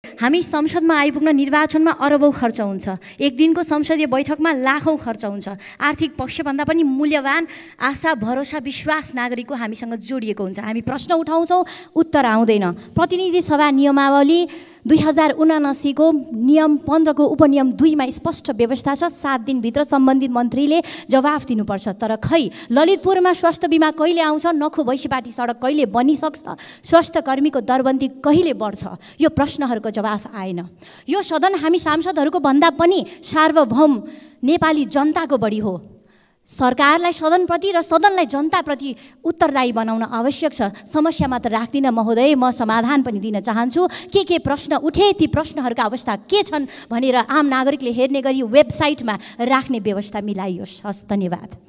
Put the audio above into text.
हामी संसदमा आइपुग्न निर्वाचनमा अरबौं खर्च हुन्छ, एक दिनको संसदीय बैठकमा लाखौं खर्च हुन्छ। आर्थिक पक्षभन्दा पनि मूल्यवान आशा, भरोसा, विश्वास नागरिकको हामीसँग जोडिएको हुन्छ। हामी प्रश्न उठाउँछौँ, उत्तर आउँदैन। प्रतिनिधि सभा नियमावली 2079 को नियम 15 को उपनियम 2 मा स्पष्ट व्यवस्था छ, 7 दिनभित्र सम्बन्धित मन्त्रीले जवाफ दिनुपर्छ। तर खै ललितपुरमा स्वास्थ्य बिमा कहिले आउँछ, नखु भैँसीपाटी सडक कहिले बनिसक्छ, स्वास्थ्य कर्मीको दरबन्दी कहिले बढ्छ, यो प्रश्नहरूको जवाफ आएन। यो सदन हामी सांसदहरूको भन्दा पनि सार्वभौम नेपाली जनताको बढी हो। सरकारलाई सदनप्रति र सदनलाई जनताप्रति उत्तरदायी बनाउन आवश्यक छ। समस्या मात्र राख्दिनँ महोदय, म समाधान पनि दिन चाहन्छु। के प्रश्न उठे, ती प्रश्नहरूका अवस्था के छन् भनेर आम नागरिकले हेर्ने गरी वेबसाइटमा राख्ने व्यवस्था मिलाइयोस्। हस्, धन्यवाद।